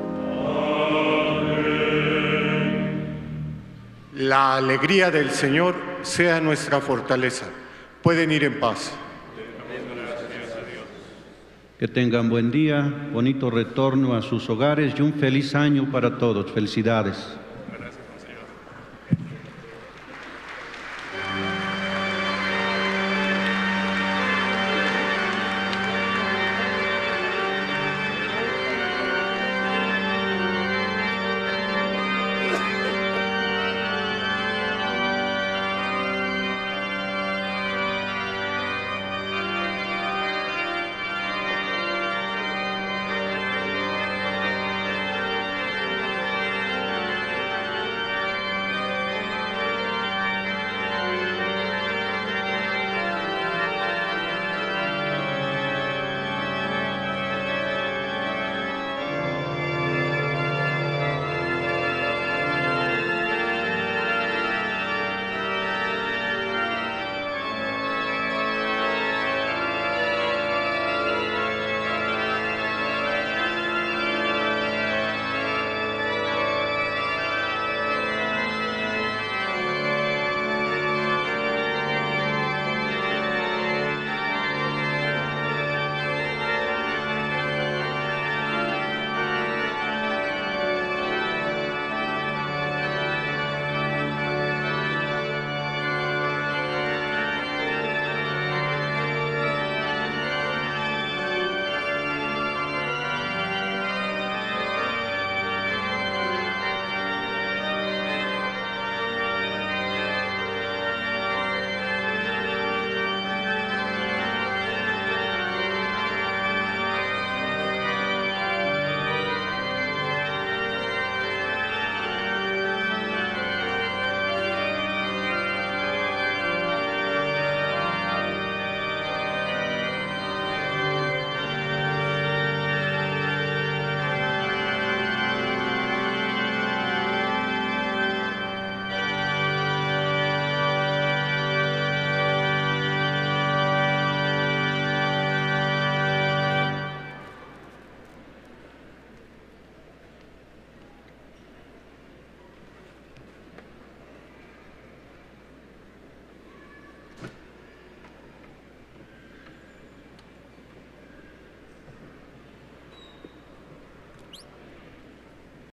La alegría del Señor sea nuestra fortaleza. Pueden ir en paz. Que tengan buen día, bonito retorno a sus hogares y un feliz año para todos. Felicidades.